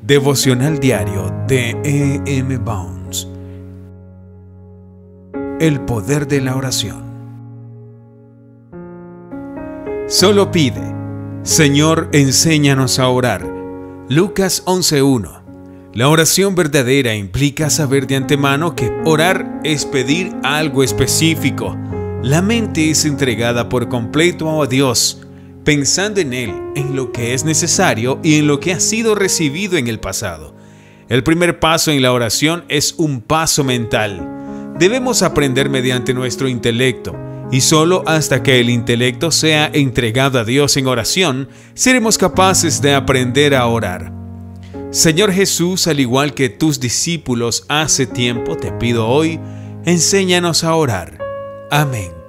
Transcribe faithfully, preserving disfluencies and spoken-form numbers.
Devocional diario de E M Bounds. El poder de la oración. Solo pide: Señor, enséñanos a orar. Lucas once uno. La oración verdadera implica saber de antemano que orar es pedir algo específico. La mente es entregada por completo a Dios, pensando en Él, en lo que es necesario y en lo que ha sido recibido en el pasado. El primer paso en la oración es un paso mental. Debemos aprender mediante nuestro intelecto, y solo hasta que el intelecto sea entregado a Dios en oración, seremos capaces de aprender a orar. Señor Jesús, al igual que tus discípulos hace tiempo, te pido hoy, enséñanos a orar. Amén.